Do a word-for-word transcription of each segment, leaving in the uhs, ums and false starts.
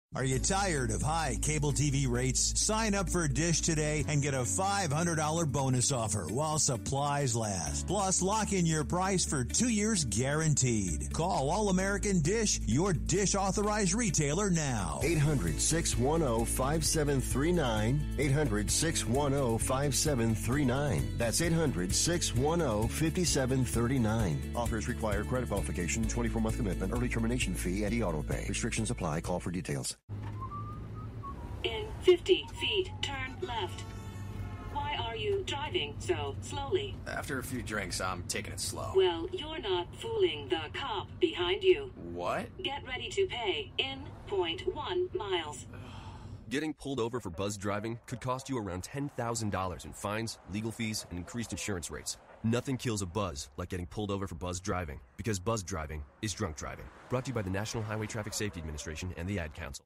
Are you tired of high cable T V rates? Sign up for Dish today and get a five hundred dollars bonus offer while supplies last. Plus, lock in your price for two years guaranteed. Call All American Dish, your Dish authorized retailer now. eight hundred, six one zero, five seven three nine. eight hundred, six one zero, five seven three nine. That's eight hundred, six one zero, five seven three nine. Offers require credit qualification, twenty-four month commitment, early termination fee, and e-auto pay. Restrictions apply. Call for details. In fifty feet, turn left. Why are you driving so slowly? After a few drinks, I'm taking it slow. Well, you're not fooling the cop behind you. What? Get ready to pay in point one miles. Getting pulled over for buzz driving could cost you around ten thousand dollars in fines, legal fees, and increased insurance rates. Nothing kills a buzz like getting pulled over for buzz driving, because buzz driving is drunk driving. Brought to you by the National Highway Traffic Safety Administration and the Ad Council.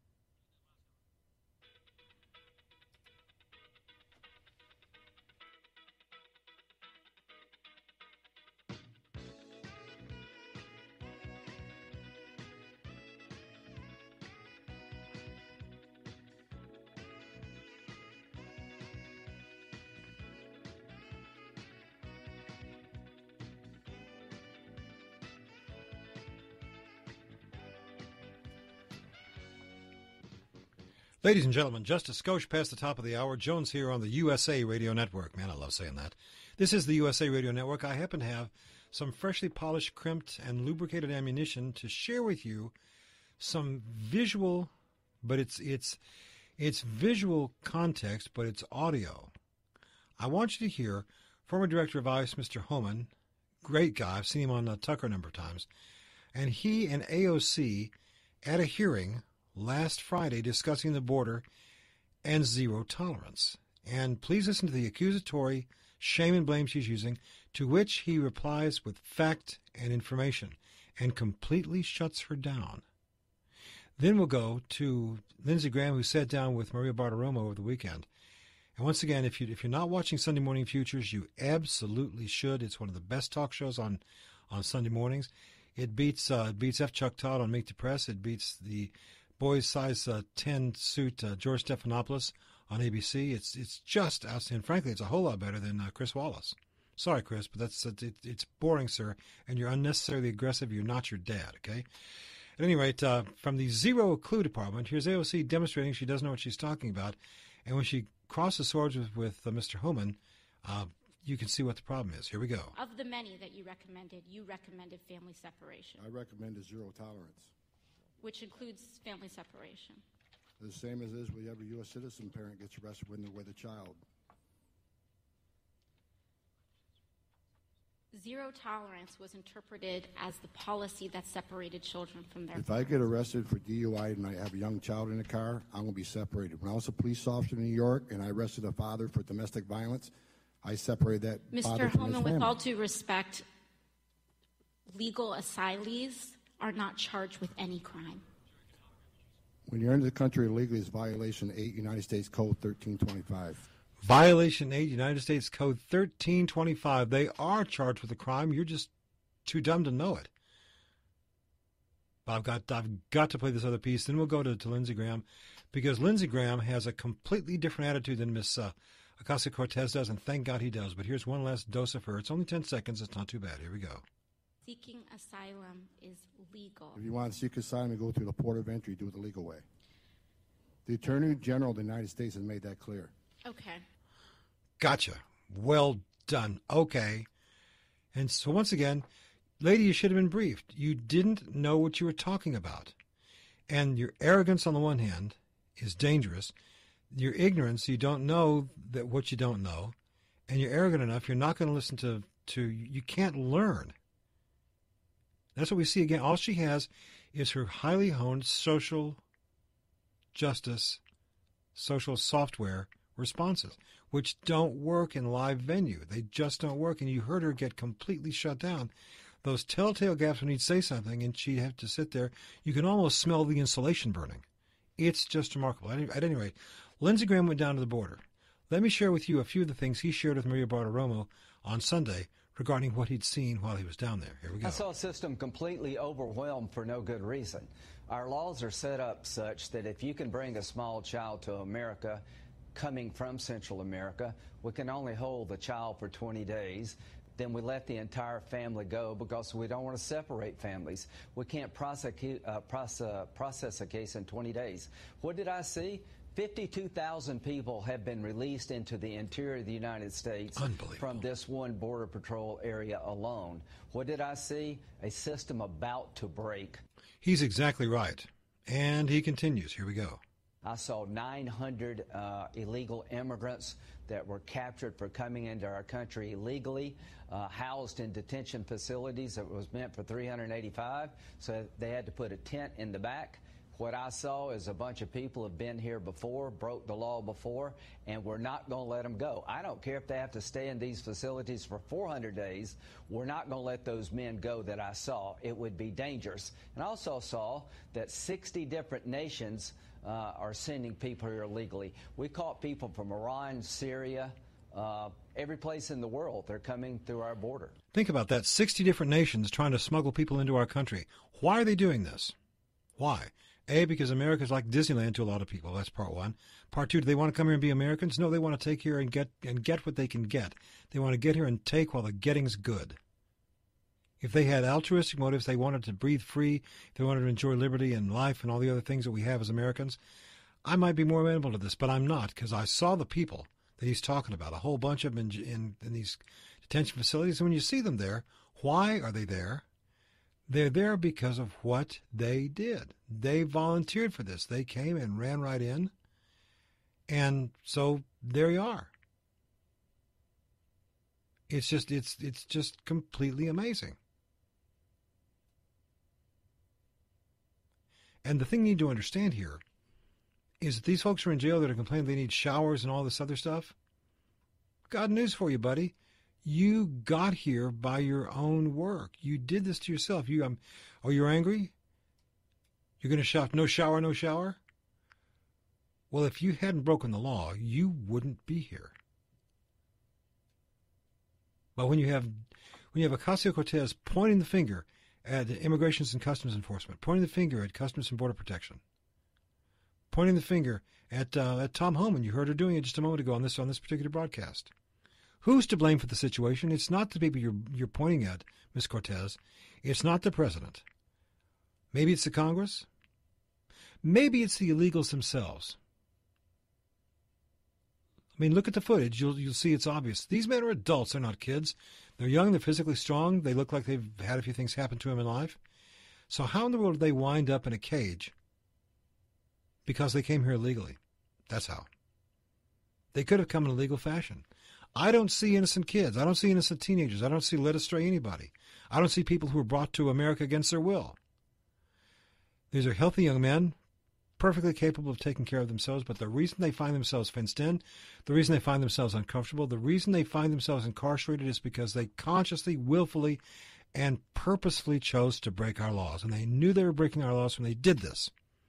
Ladies and gentlemen, just a skosh past the top of the hour. Jones here on the U S A Radio Network. Man, I love saying that. This is the U S A Radio Network. I happen to have some freshly polished, crimped, and lubricated ammunition to share with you some visual, but it's it's it's visual context, but it's audio. I want you to hear former Director of ICE, Mister Homan, great guy. I've seen him on uh, Tucker a number of times. And he and A O C at a hearing last Friday discussing the border and zero tolerance. And please listen to the accusatory shame and blame she's using, to which he replies with fact and information and completely shuts her down. Then we'll go to Lindsey Graham, who sat down with Maria Bartiromo over the weekend. And once again, if, you, if you're not watching Sunday Morning Futures, you absolutely should. It's one of the best talk shows on, on Sunday mornings. It beats uh, it beats F. Chuck Todd on Meet the Press. It beats the boys size uh, ten suit uh, George Stephanopoulos on A B C. It's it's just outstanding. Frankly, it's a whole lot better than uh, Chris Wallace. Sorry, Chris, but that's it, it's boring, sir, and you're unnecessarily aggressive. You're not your dad, okay? At any rate, uh, from the Zero Clue Department, here's A O C demonstrating she doesn't know what she's talking about. And when she crosses swords with, with uh, Mister Homan, uh, you can see what the problem is. Here we go. Of the many that you recommended, you recommended family separation. I recommended zero tolerance. Which includes family separation. The same as it is with every U S citizen parent gets arrested when they're with a child. Zero tolerance was interpreted as the policy that separated children from their If I get arrested for D U I and I have a young child in the car, I'm going to be separated. When I was a police officer in New York and I arrested a father for domestic violence, I separated that Mister father from Homan, his family. with all due respect, legal asylees are not charged with any crime. When you're into the country illegally, it's violation eight, United States Code thirteen twenty-five. Violation eight, United States Code thirteen twenty-five. They are charged with a crime. You're just too dumb to know it. But I've got I've got to play this other piece. Then we'll go to, to Lindsey Graham, because Lindsey Graham has a completely different attitude than Miss uh, Ocasio-Cortez does, and thank God he does. But here's one last dose of her. It's only ten seconds. It's not too bad. Here we go. Seeking asylum is legal. If you want to seek asylum and go through the port of entry, do it the legal way. The Attorney General of the United States has made that clear. Okay. Gotcha. Well done. Okay. And so once again, lady, you should have been briefed. You didn't know what you were talking about. And your arrogance on the one hand is dangerous. Your ignorance, you don't know that what you don't know. And you're arrogant enough, you're not going to listen to, to, you can't learn. That's what we see again. All she has is her highly honed social justice, social software responses, which don't work in live venue. They just don't work. And you heard her get completely shut down. Those telltale gaps when he'd say something and she'd have to sit there. You can almost smell the insulation burning. It's just remarkable. At any rate, Lindsey Graham went down to the border. Let me share with you a few of the things he shared with Maria Bartiromo on Sunday regarding what he'd seen while he was down there. Here we go. I saw a system completely overwhelmed for no good reason. Our laws are set up such that if you can bring a small child to America coming from Central America, we can only hold the child for twenty days. Then we let the entire family go because we don't want to separate families. We can't prosecute, uh, process, process a case in twenty days. What did I see? fifty-two thousand people have been released into the interior of the United States from this one Border Patrol area alone. What did I see? A system about to break. He's exactly right. And he continues. Here we go. I saw nine hundred uh, illegal immigrants that were captured for coming into our country illegally, uh, housed in detention facilities that was meant for three hundred eighty-five, so they had to put a tent in the back. What I saw is a bunch of people have been here before, broke the law before, and we're not going to let them go. I don't care if they have to stay in these facilities for four hundred days. We're not going to let those men go that I saw. It would be dangerous. And I also saw that sixty different nations uh, are sending people here illegally. We caught people from Iran, Syria, uh, every place in the world. They're coming through our border. Think about that. sixty different nations trying to smuggle people into our country. Why are they doing this? Why? A, because America's like Disneyland to a lot of people. That's part one. Part two, do they want to come here and be Americans? No, they want to take here and get and get what they can get. They want to get here and take while the getting's good. If they had altruistic motives, they wanted to breathe free, they wanted to enjoy liberty and life and all the other things that we have as Americans, I might be more amenable to this, but I'm not, because I saw the people that he's talking about, a whole bunch of them in, in, in these detention facilities. And when you see them there, why are they there? They're there because of what they did. They volunteered for this. They came and ran right in. And so there you are. It's just it's it's just completely amazing. And the thing you need to understand here is that these folks are in jail that are complaining they need showers and all this other stuff. Got news for you, buddy. You got here by your own work. You did this to yourself. You, um, oh, you're angry? You're going to shout, no shower, no shower? Well, if you hadn't broken the law, you wouldn't be here. But when you have, when you have Ocasio-Cortez pointing the finger at Immigration and Customs Enforcement, pointing the finger at Customs and Border Protection, pointing the finger at uh, at Tom Homan, you heard her doing it just a moment ago on this on this particular broadcast. Who's to blame for the situation? It's not the people you're you're pointing at, Miz Cortez. It's not the president. Maybe it's the Congress. Maybe it's the illegals themselves. I mean, look at the footage. You'll you'll see it's obvious. These men are adults. They're not kids. They're young. They're physically strong. They look like they've had a few things happen to them in life. So how in the world did they wind up in a cage? Because they came here illegally. That's how. They could have come in a legal fashion. I don't see innocent kids. I don't see innocent teenagers. I don't see led astray anybody. I don't see people who were brought to America against their will. These are healthy young men, perfectly capable of taking care of themselves, but the reason they find themselves fenced in, the reason they find themselves uncomfortable, the reason they find themselves incarcerated is because they consciously, willfully, and purposefully chose to break our laws. And they knew they were breaking our laws when they did this.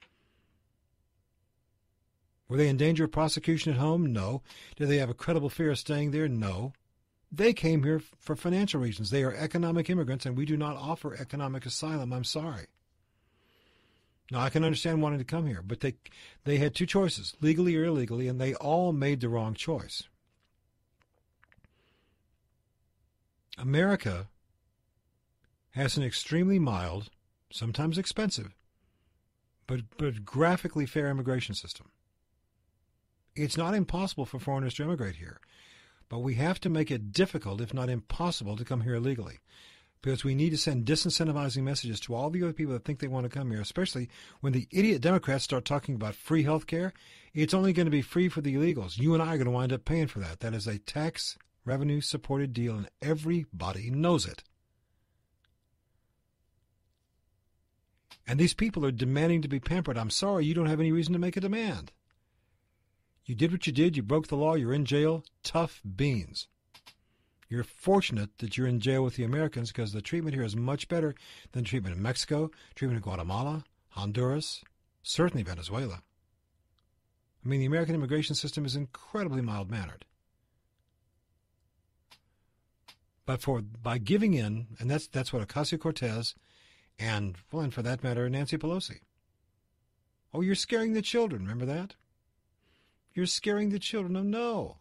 Were they in danger of prosecution at home? No. Did they have a credible fear of staying there? No. They came here for financial reasons. They are economic immigrants, and we do not offer economic asylum. I'm sorry. Now, I can understand wanting to come here, but they they had two choices, legally or illegally, and they all made the wrong choice. America has an extremely mild, sometimes expensive, but, but graphically fair immigration system. It's not impossible for foreigners to immigrate here, but we have to make it difficult, if not impossible, to come here illegally, because we need to send disincentivizing messages to all the other people that think they want to come here, especially when the idiot Democrats start talking about free health care. It's only going to be free for the illegals. You and I are going to wind up paying for that. That is a tax revenue-supported deal, and everybody knows it. And these people are demanding to be pampered. I'm sorry, you don't have any reason to make a demand. You did what you did. You broke the law. You're in jail. Tough beans. You're fortunate that you're in jail with the Americans because the treatment here is much better than treatment in Mexico, treatment in Guatemala, Honduras, certainly Venezuela. I mean, the American immigration system is incredibly mild-mannered. But for by giving in, and that's that's what Ocasio-Cortez and, well, and for that matter, Nancy Pelosi. Oh, you're scaring the children. Remember that? You're scaring the children. Oh, no.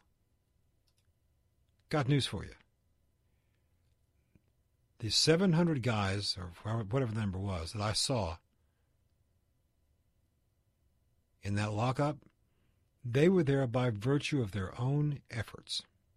Got news for you. The seven hundred guys, or whatever the number was, that I saw in that lockup, they were there by virtue of their own efforts.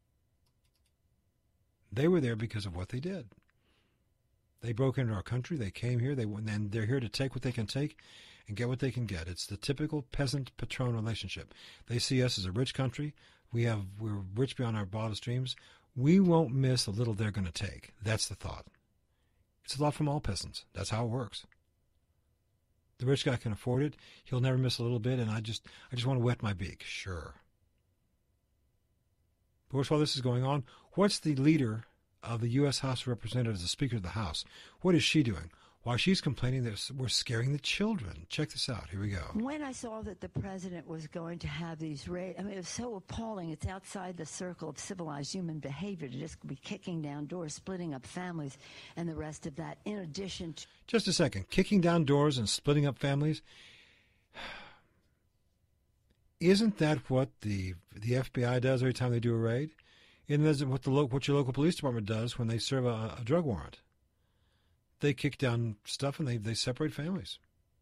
They were there because of what they did. They broke into our country. They came here. They and they're here to take what they can take and get what they can get. It's the typical peasant-patron relationship. They see us as a rich country. We have we're rich beyond our wildest dreams. We won't miss the little they're going to take. That's the thought. It's a thought from all peasants. That's how it works. The rich guy can afford it. He'll never miss a little bit, and I just I just want to wet my beak. Sure. But while this is going on, what's the leader of the U S House of Representatives, the Speaker of the House? What is she doing? Why, she's complaining that we're scaring the children. Check this out. Here we go. When I saw that the president was going to have these raids, I mean, it was so appalling. It's outside the circle of civilized human behavior to just be kicking down doors, splitting up families, and the rest of that, in addition to... Just a second. Kicking down doors and splitting up families? Isn't that what the the F B I does every time they do a raid? Isn't that what, the lo- what your local police department does when they serve a, a drug warrant? They kick down stuff and they, they separate families.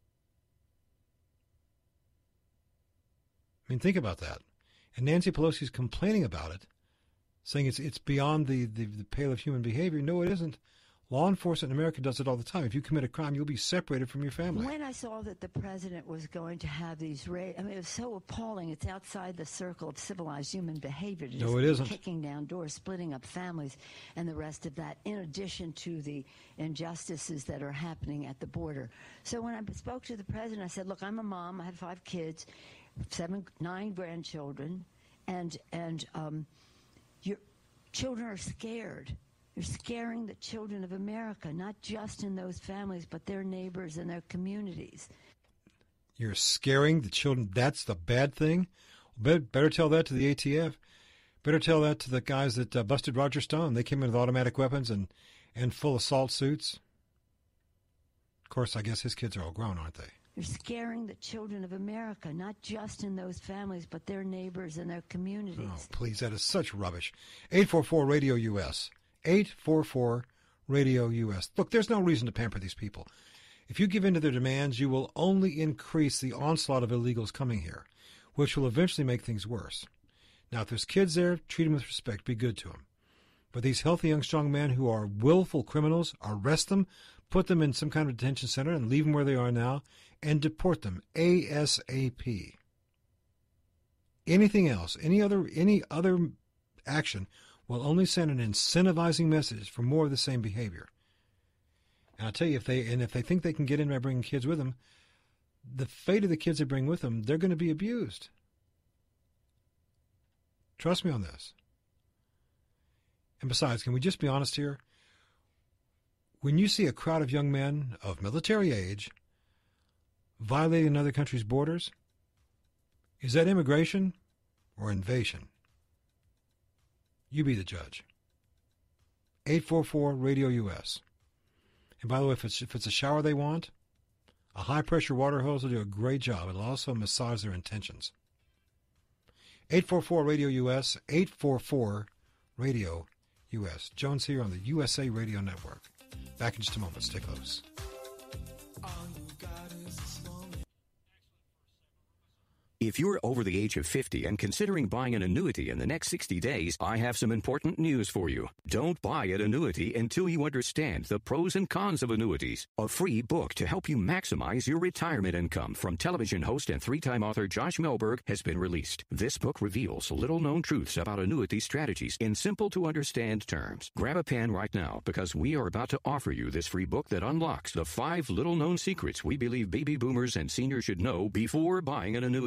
I mean, think about that. And Nancy Pelosi's complaining about it, saying it's it's beyond the, the, the pale of human behavior. No, it isn't. Law enforcement in America does it all the time. If you commit a crime, you'll be separated from your family. When I saw that the president was going to have these raids, I mean, it was so appalling. It's outside the circle of civilized human behavior to just no, it isn't. be kicking down doors, splitting up families, and the rest of that, in addition to the injustices that are happening at the border. So when I spoke to the president, I said, look, I'm a mom. I have five kids, seven, nine grandchildren, and, and um, your children are scared. You're scaring the children of America, not just in those families, but their neighbors and their communities. You're scaring the children. That's the bad thing? Better tell that to the A T F. Better tell that to the guys that uh, busted Roger Stone. They came in with automatic weapons and, and full assault suits. Of course, I guess his kids are all grown, aren't they? You're scaring the children of America, not just in those families, but their neighbors and their communities. Oh, please, that is such rubbish. eight four four radio U S eight four four radio U S. Look, there's no reason to pamper these people. If you give in to their demands, you will only increase the onslaught of illegals coming here, which will eventually make things worse. Now, if there's kids there, treat them with respect. Be good to them. But these healthy, young, strong men who are willful criminals, arrest them, put them in some kind of detention center, and leave them where they are now, and deport them ASAP. Anything else, any other, any other action will only send an incentivizing message for more of the same behavior. And I'll tell you, if they and if they think they can get in by bringing kids with them, the fate of the kids they bring with them, they're going to be abused. Trust me on this. And besides, can we just be honest here? When you see a crowd of young men of military age violating another country's borders, is that immigration or invasion? You be the judge. eight four four radio U S. And by the way, if it's, if it's a shower they want, a high-pressure water hose will do a great job. It'll also massage their intentions. eight four four radio U S, eight four four radio U S. Jones here on the U S A Radio Network. Back in just a moment. Stay close. If you're over the age of fifty and considering buying an annuity in the next sixty days, I have some important news for you. Don't buy an annuity until you understand the pros and cons of annuities. A free book to help you maximize your retirement income from television host and three-time author Josh Melberg has been released. This book reveals little-known truths about annuity strategies in simple-to-understand terms. Grab a pen right now because we are about to offer you this free book that unlocks the five little-known secrets we believe baby boomers and seniors should know before buying an annuity.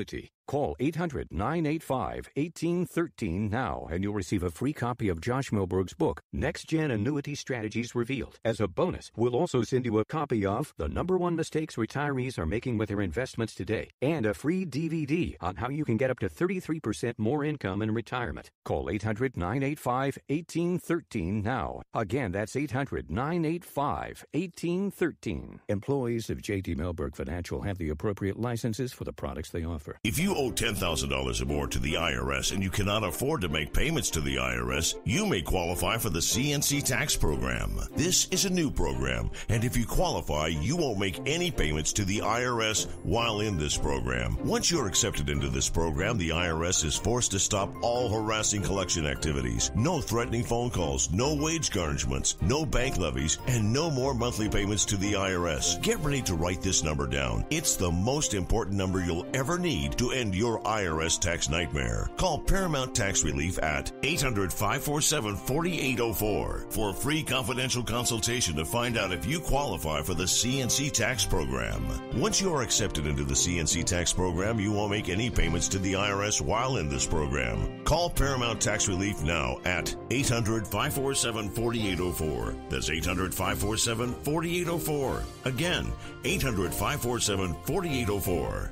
Call eight hundred, nine eight five, one eight one three now, and you'll receive a free copy of Josh Milberg's book, Next Gen Annuity Strategies Revealed. As a bonus, we'll also send you a copy of The Number One Mistakes Retirees Are Making with Their Investments Today, and a free D V D on how you can get up to thirty-three percent more income in retirement. Call eight hundred, nine eight five, one eight one three now. Again, that's eight hundred, nine eight five, one eight one three. Employees of J T Milberg Financial have the appropriate licenses for the products they offer. If you owe ten thousand dollars or more to the I R S and you cannot afford to make payments to the I R S, you may qualify for the C N C tax program. This is a new program, and if you qualify, you won't make any payments to the I R S while in this program. Once you're accepted into this program, the I R S is forced to stop all harassing collection activities. No threatening phone calls, no wage garnishments, no bank levies, and no more monthly payments to the I R S. Get ready to write this number down. It's the most important number you'll ever need to end your I R S tax nightmare. Call Paramount Tax Relief at eight hundred, five four seven, four eight zero four for a free confidential consultation to find out if you qualify for the C N C tax program. Once you are accepted into the C N C tax program, you won't make any payments to the I R S while in this program. Call Paramount Tax Relief now at eight hundred, five four seven, four eight zero four. That's eight hundred, five four seven, four eight zero four. Again, eight hundred, five four seven, four eight zero four.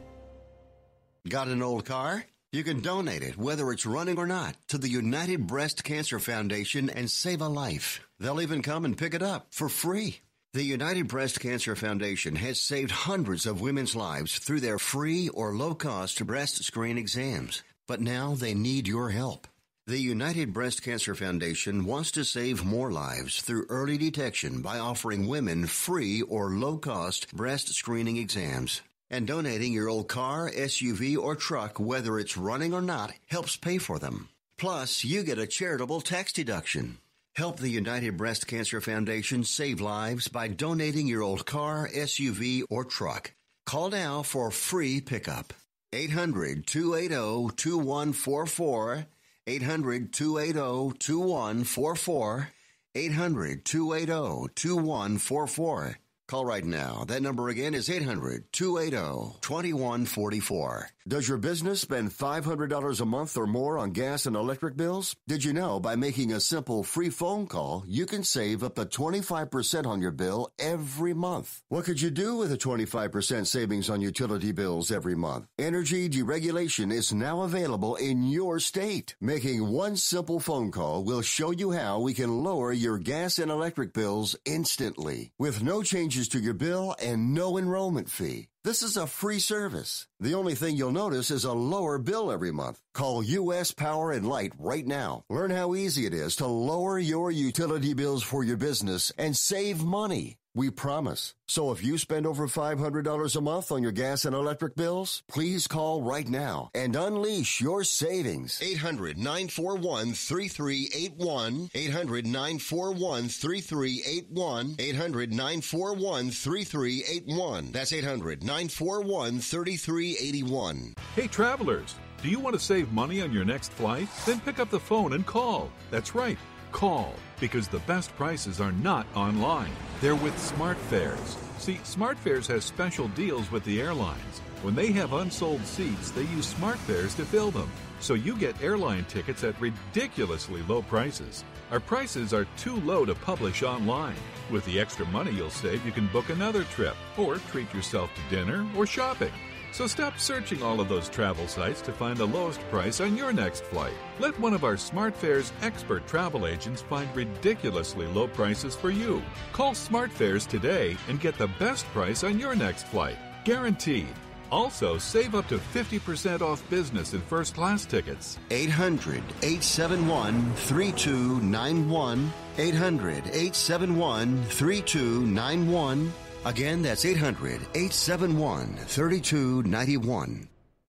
Got an old car? You can donate it, whether it's running or not, to the United Breast Cancer Foundation and save a life. They'll even come and pick it up for free. The United Breast Cancer Foundation has saved hundreds of women's lives through their free or low-cost breast screen exams. But now they need your help. The United Breast Cancer Foundation wants to save more lives through early detection by offering women free or low-cost breast screening exams. And donating your old car, S U V, or truck, whether it's running or not, helps pay for them. Plus, you get a charitable tax deduction. Help the United Breast Cancer Foundation save lives by donating your old car, S U V, or truck. Call now for free pickup. eight hundred, two eight zero, two one four four. eight hundred, two eight zero, two one four four. eight hundred, two eight zero, two one four four. Call right now. That number again is eight hundred, two eight zero, two one four four. Does your business spend five hundred dollars a month or more on gas and electric bills? Did you know by making a simple free phone call, you can save up to twenty-five percent on your bill every month? What could you do with a twenty-five percent savings on utility bills every month? Energy deregulation is now available in your state. Making one simple phone call will show you how we can lower your gas and electric bills instantly with no changes to your bill and no enrollment fee. This is a free service. The only thing you'll notice is a lower bill every month. Call U S Power and Light right now. Learn how easy it is to lower your utility bills for your business and save money. We promise. So if you spend over five hundred dollars a month on your gas and electric bills, please call right now and unleash your savings. eight hundred, nine four one, three three eight one. eight hundred, nine four one, three three eight one. eight hundred, nine four one, three three eight one. That's eight hundred, nine four one, three three eight one. Hey, travelers, do you want to save money on your next flight? Then pick up the phone and call. That's right. Call, because the best prices are not online. They're with SmartFares. See, SmartFares has special deals with the airlines. When they have unsold seats, they use SmartFares to fill them. So you get airline tickets at ridiculously low prices. Our prices are too low to publish online. With the extra money you'll save, you can book another trip or treat yourself to dinner or shopping. So stop searching all of those travel sites to find the lowest price on your next flight. Let one of our SmartFares expert travel agents find ridiculously low prices for you. Call SmartFares today and get the best price on your next flight. Guaranteed. Also, save up to fifty percent off business and first class tickets. eight hundred, eight seven one, three two nine one. eight hundred, eight seven one, three two nine one. Again, that's eight hundred, eight seven one, three two nine one.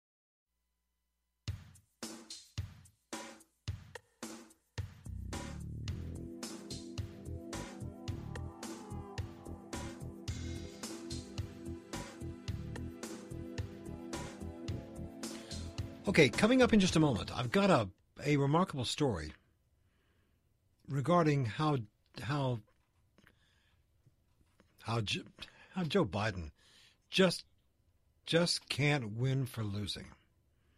Okay, coming up in just a moment, I've got a, a remarkable story regarding how how how how Joe Biden just just can't win for losing.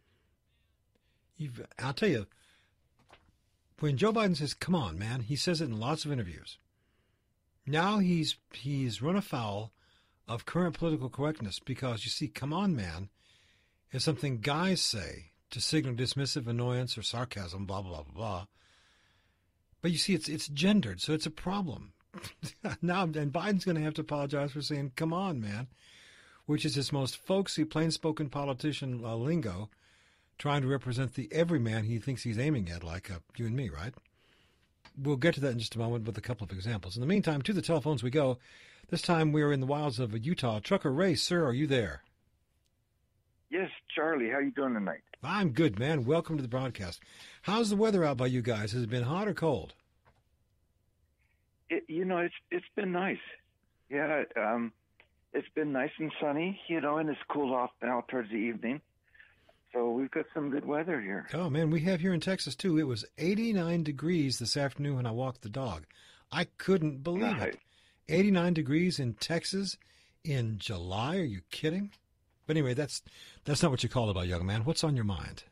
You've, I'll tell you, when Joe Biden says, come on, man, he says it in lots of interviews. Now he's he's run afoul of current political correctness because, you see, come on, man, is something guys say to signal dismissive annoyance or sarcasm, blah, blah, blah, blah. But you see, it's it's gendered, so it's a problem. Now, and Biden's going to have to apologize for saying, come on, man, which is his most folksy, plain-spoken politician uh, lingo, trying to represent the everyman he thinks he's aiming at, like uh, you and me, right? We'll get to that in just a moment with a couple of examples. In the meantime, to the telephones we go. This time we are in the wilds of Utah. Trucker Ray, sir, are you there? Yes, Charlie. How you doing tonight? I'm good, man. Welcome to the broadcast. How's the weather out by you guys? Has it been hot or cold? It, you know, it's it's been nice. Yeah, um, it's been nice and sunny, you know, and it's cooled off now towards the evening. So we've got some good weather here. Oh, man, we have here in Texas, too. It was eighty-nine degrees this afternoon when I walked the dog. I couldn't believe Right. it. eighty-nine degrees in Texas in July? Are you kidding? But anyway, that's that's not what you called about, young man. What's on your mind?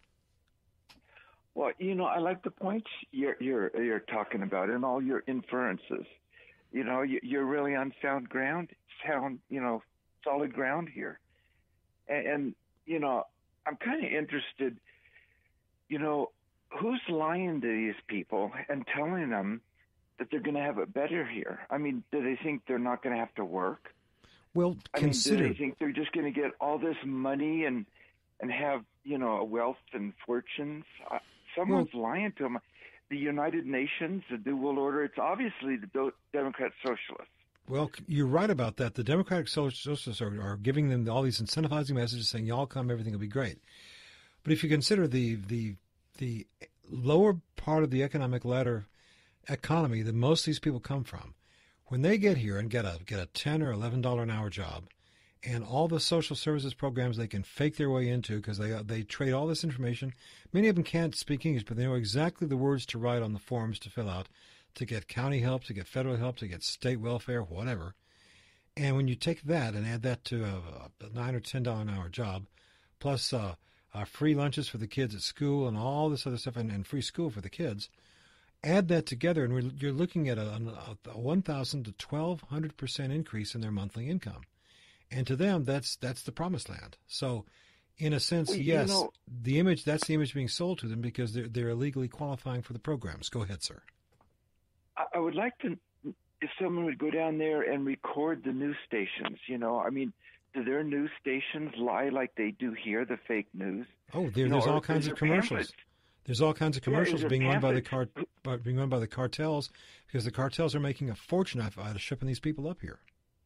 Well, you know, I like the points you're you're you're talking about and all your inferences. You know, you, you're really on sound ground, sound, you know, solid ground here. And, and you know, I'm kind of interested, you know, who's lying to these people and telling them that they're going to have it better here? I mean, do they think they're not going to have to work? Well, I consider... mean, do they think they're just going to get all this money and and have, you know, wealth and fortunes? Uh, someone's well, lying to them. The United Nations, the New World Order, it's obviously the do- Democrat Socialists. Well, you're right about that. The Democratic Socialists are, are giving them all these incentivizing messages saying, y'all come, everything will be great. But if you consider the the the lower part of the economic ladder economy that most of these people come from, when they get here and get a get a ten or eleven dollar an hour job, and all the social services programs they can fake their way into because they they trade all this information. Many of them can't speak English, but they know exactly the words to write on the forms to fill out, to get county help, to get federal help, to get state welfare, whatever. And when you take that and add that to a, a nine or ten dollar an hour job, plus uh, uh, free lunches for the kids at school and all this other stuff, and, and free school for the kids, add that together, and we're, you're looking at a, a, a one thousand to twelve hundred percent increase in their monthly income. And to them, that's that's the promised land. So, in a sense, well, yes, you know, the image that's the image being sold to them because they're they're illegally qualifying for the programs. Go ahead, sir. I would like to, if someone would go down there and record the news stations, you know, I mean, do their news stations lie like they do here, the fake news? Oh, there, you there's know, all kinds of commercials. Pamphlets? There's all kinds of commercials yeah, being run by the pamphlets? car, being run by the cartels because the cartels are making a fortune out of shipping these people up here.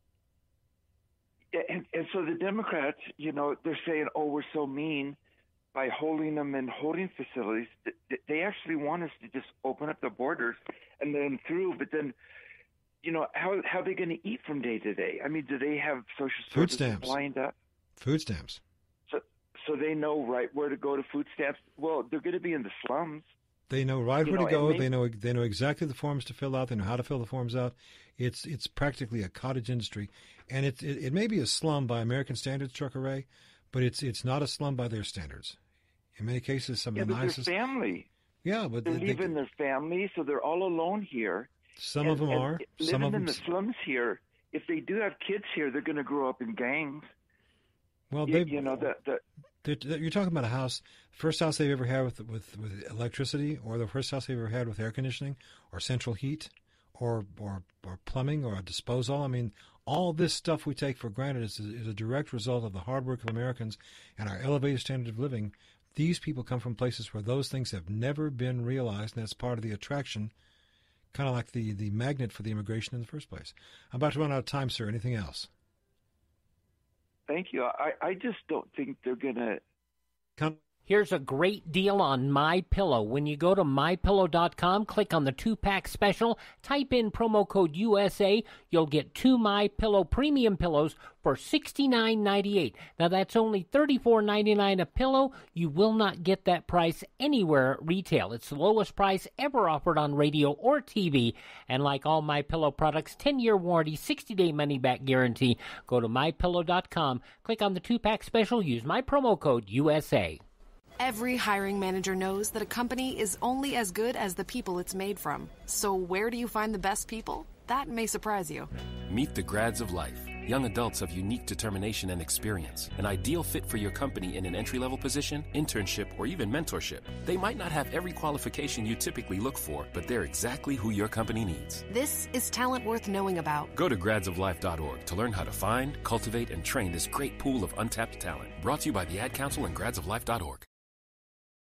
Yeah, and, and so the Democrats, you know, they're saying, oh, we're so mean by holding them in holding facilities. They actually want us to just open up the borders and let them through. But then, you know, how how are they going to eat from day to day? I mean, do they have social Food services stamps. lined up? Food stamps. So, so they know right where to go to food stamps. Well, they're going to be in the slums. They know right You where know, to go. and they- They know they know exactly the forms to fill out. They know how to fill the forms out. It's it's practically a cottage industry, and it it, it may be a slum by American standards, Trucker Ray, but it's it's not a slum by their standards. In many cases, some Yeah, of the but nicest. their family. Yeah, but They're they, leaving their family, so they're all alone here. some And- of them and are. Living Some of in them. the slums here, if they do have kids here, they're going to grow up in gangs. Well, You, they you know, the, the, They're- You're talking about a house, first house they've ever had with, with with electricity, or the first house they've ever had with air conditioning, or central heat, or or, or plumbing, or a disposal. I mean, all this stuff we take for granted is, is a direct result of the hard work of Americans and our elevated standard of living. These people come from places where those things have never been realized, and that's part of the attraction, kind of like the, the magnet for the immigration in the first place. I'm about to run out of time, sir. Anything else? thank you. I, I just don't think they're going to. Come. Here's a great deal on MyPillow. When you go to my pillow dot com, click on the two-pack special, type in promo code U S A, you'll get two MyPillow premium pillows for sixty-nine ninety-eight. Now that's only thirty-four ninety-nine a pillow. You will not get that price anywhere at retail. It's the lowest price ever offered on radio or T V. And like all MyPillow products, ten-year warranty, sixty-day money-back guarantee. Go to my pillow dot com, click on the two-pack special, use my promo code U S A. Every hiring manager knows that a company is only as good as the people it's made from. So where do you find the best people? That may surprise you. Meet the grads of life. Young adults of unique determination and experience. An ideal fit for your company in an entry-level position, internship, or even mentorship. They might not have every qualification you typically look for, but they're exactly who your company needs. This is talent worth knowing about. Go to grads of life dot org to learn how to find, cultivate, and train this great pool of untapped talent. Brought to you by the Ad Council and grads of life dot org.